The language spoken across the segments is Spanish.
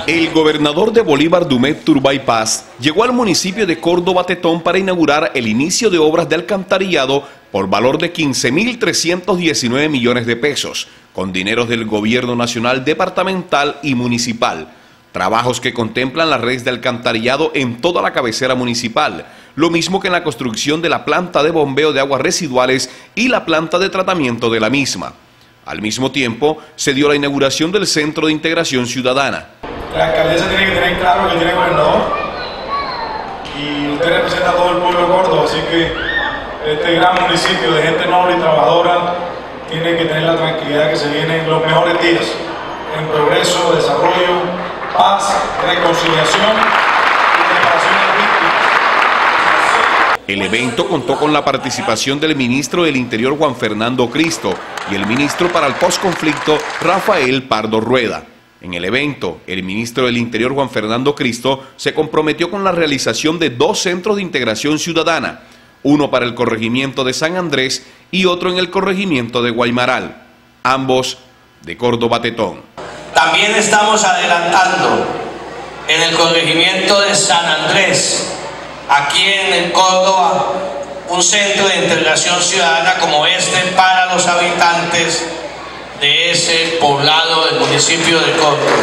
El gobernador de Bolívar, Dumet Turbay Paz, llegó al municipio de Córdoba Tetón para inaugurar el inicio de obras de alcantarillado por valor de 15.319 millones de pesos, con dineros del gobierno nacional, departamental y municipal. Trabajos que contemplan las redes de alcantarillado en toda la cabecera municipal, lo mismo que en la construcción de la planta de bombeo de aguas residuales y la planta de tratamiento de la misma. Al mismo tiempo, se dio la inauguración del Centro de Integración Ciudadana. La alcaldesa tiene que tener claro que tiene gobernador y usted representa a todo el pueblo de Córdoba, así que este gran municipio de gente noble y trabajadora tiene que tener la tranquilidad que se vienen los mejores días en progreso, desarrollo, paz, reconciliación y reparación de víctimas. El evento contó con la participación del ministro del Interior Juan Fernando Cristo y el ministro para el posconflicto Rafael Pardo Rueda. En el evento, el ministro del Interior Juan Fernando Cristo se comprometió con la realización de 2 centros de integración ciudadana, uno para el corregimiento de San Andrés y otro en el corregimiento de Guaymaral, ambos de Córdoba Tetón. También estamos adelantando en el corregimiento de San Andrés, aquí en Córdoba, un centro de integración ciudadana como este para los habitantes de ese poblado del municipio de Córdoba.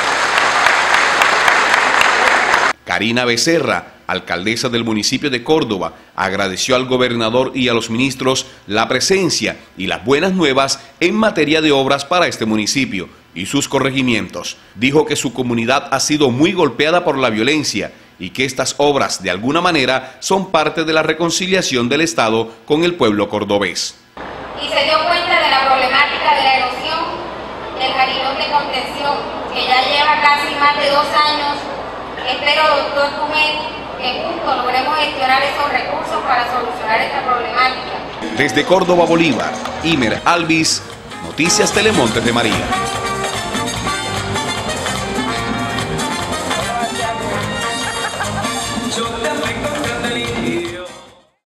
Karina Becerra, alcaldesa del municipio de Córdoba, agradeció al gobernador y a los ministros la presencia y las buenas nuevas en materia de obras para este municipio y sus corregimientos. Dijo que su comunidad ha sido muy golpeada por la violencia y que estas obras, de alguna manera, son parte de la reconciliación del Estado con el pueblo cordobés. Y se dio cuenta de la problemática de la erosión del jarilón de contención, que ya lleva casi más de 2 años. Espero, doctor Dumet, que juntos logremos gestionar esos recursos para solucionar esta problemática. Desde Córdoba, Bolívar, Imer Alvis, Noticias Telemontes de María.